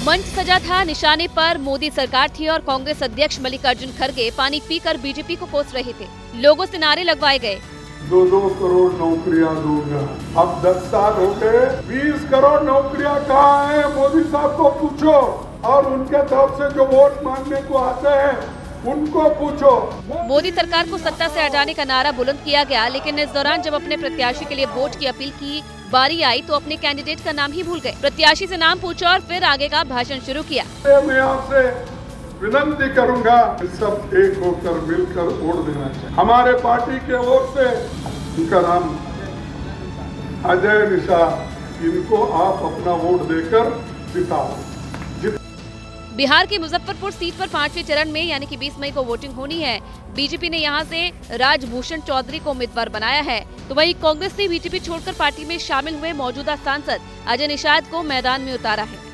मंच सजा था, निशाने पर मोदी सरकार थी और कांग्रेस अध्यक्ष मल्लिकार्जुन खड़गे पानी पीकर बीजेपी को कोस रहे थे। लोगों से नारे लगवाए गए। 2 करोड़ नौकरियां दूंगा। अब 10 साल हो गए, 20 करोड़ नौकरियां कहाँ हैं? मोदी साहब को पूछो और उनके तरफ से जो वोट मांगने को आते हैं उनको पूछो। मोदी सरकार को सत्ता से हटाने का नारा बुलंद किया गया, लेकिन इस दौरान जब अपने प्रत्याशी के लिए वोट की अपील की बारी आई तो अपने कैंडिडेट का नाम ही भूल गए। प्रत्याशी से नाम पूछा और फिर आगे का भाषण शुरू किया। मैं आपसे विनती करूंगा, सब एक होकर मिलकर वोट देना चाहिए। हमारे पार्टी के ओर से उनका नाम अजय निषाद, इनको आप अपना वोट देकर जिताओ। बिहार के मुजफ्फरपुर सीट पर 5वें चरण में यानी कि 20 मई को वोटिंग होनी है। बीजेपी ने यहां से राजभूषण चौधरी को उम्मीदवार बनाया है, तो वहीं कांग्रेस ने बीजेपी छोड़कर पार्टी में शामिल हुए मौजूदा सांसद अजय निषाद को मैदान में उतारा है।